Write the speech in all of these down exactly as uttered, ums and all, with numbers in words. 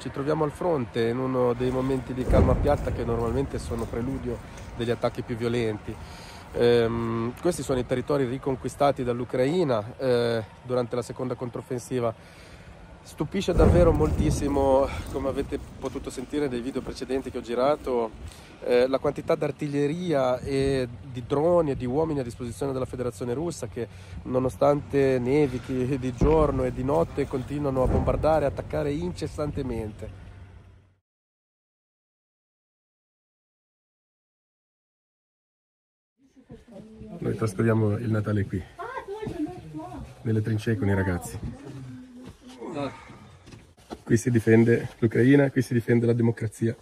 ci troviamo al fronte in uno dei momenti di calma piatta che normalmente sono preludio degli attacchi più violenti. Ehm, questi sono i territori riconquistati dall'Ucraina eh, durante la seconda controffensiva. Stupisce davvero moltissimo, come avete potuto sentire nei video precedenti che ho girato, eh, la quantità d'artiglieria e di droni e di uomini a disposizione della Federazione Russa che, nonostante nevichi di giorno e di notte, continuano a bombardare e attaccare incessantemente. Noi trascorriamo il Natale qui, nelle trincee con i ragazzi. Qui si difende l'Ucraina, qui si difende la democrazia.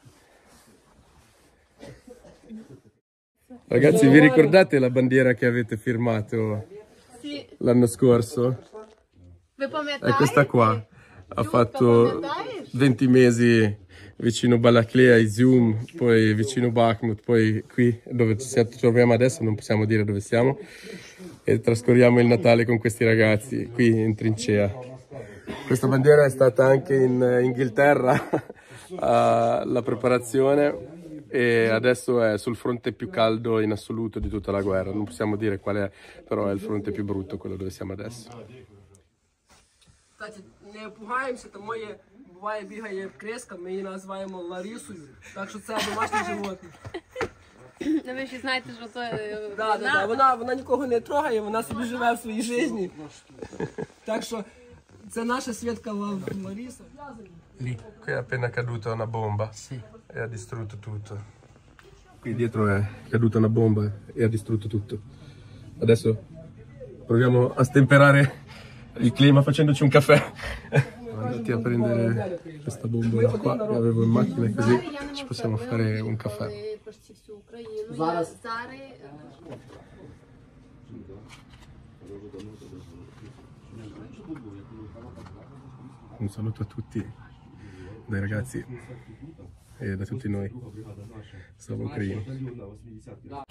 Ragazzi, vi ricordate la bandiera che avete firmato Sì. l'anno scorso? È questa qua. Ha fatto venti mesi vicino Balaclea, Izium, poi vicino Bakhmut, poi qui dove ci troviamo adesso, non possiamo dire dove siamo, e trascorriamo il Natale con questi ragazzi qui in trincea. Questa bandiera è stata anche in Inghilterra alla preparazione e adesso è sul fronte più caldo in assoluto di tutta la guerra. Non possiamo dire qual è, però è il fronte più brutto, quello dove siamo adesso. Кстати, не пугаємося, тому є, буває бігає креска, ми її називаємо Ларісою, так що це домашнє животне. Ну ви ще знаєте, що це Да, да, да. Вона, вона нікого не трогає, вона собі живе в своїй житті. Так що це наша Свідка Ларіса. Lì, qui è appena caduta una bomba e ha distrutto tutto. Qui dietro è caduta una bomba e ha distrutto tutto. Adesso proviamo a stemperare il clima facendoci un caffè. Siamo andati a prendere questa bombola qua, che avevo in macchina, così ci possiamo fare un caffè. Un saluto a tutti dai ragazzi e da tutti noi. Slava Ucraina.